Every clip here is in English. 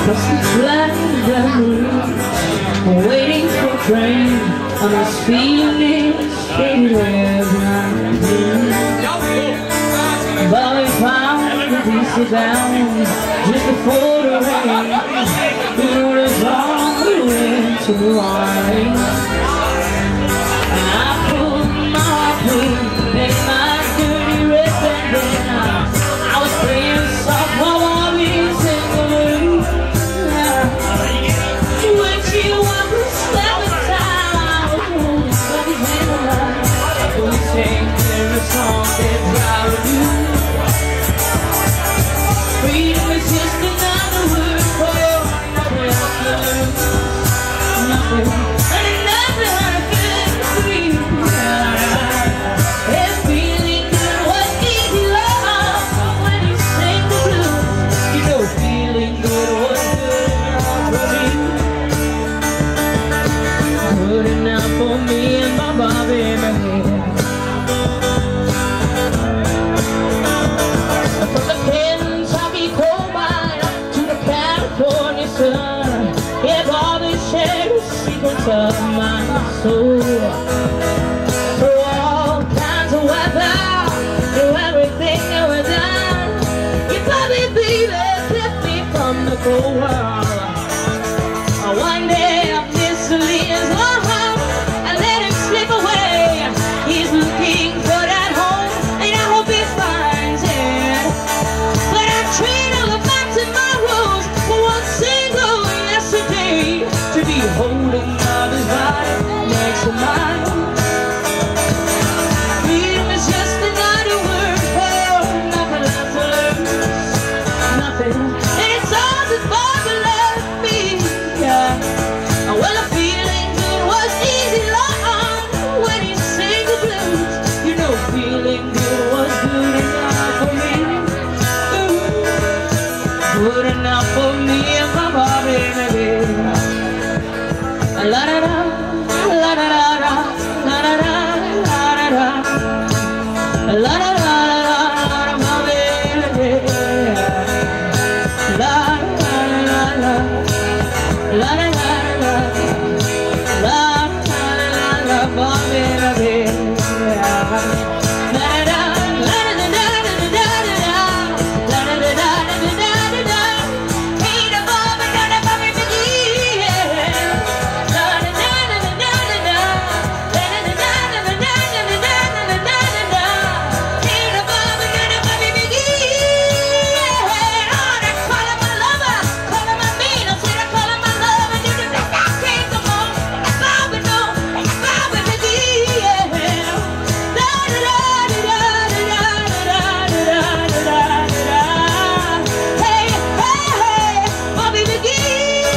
Flying down the road, waiting for a train, and this feeling stayed every night. But we found the DC down just before the rain. We rode us all the way to the line. And I pulled my harpoon in my dirty red bandana. I was playing softball while we sang the blues. When she walked the slapping time, I was holding something in the light. We sang every song that drive you. Freedom is just another word for nothing. Nothing. And nothing I feel free. And feeling good was easy love when you sing the blues. You know feeling good was good enough for me. Good enough for me and my Bobby man. From the Kentucky coal mine to the California sun, yeah, Bobby shared the secrets of my soul. Through all kinds of weather, through everything that was done, you Bobby baby kept me from the cold world. One day I miss Selena's home, I let him slip away. He's looking for that home, and I hope he finds it. But I trade all the facts in my rules for one single yesterday, to be holding up his body next to mine. Freedom is just another word for nothing left to lose. Nothing. And it's all that Bobby left me. Yeah. Well, the feeling good was easy long when he sang the blues. You know, feeling good was good enough for me. Good enough for me and my Bobby, baby. La da da, la da da da, la da da, la da da, la da da, la my baby. La da da da, la da da da, la da da da, Bobby, baby.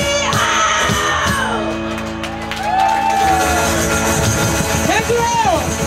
Thank you.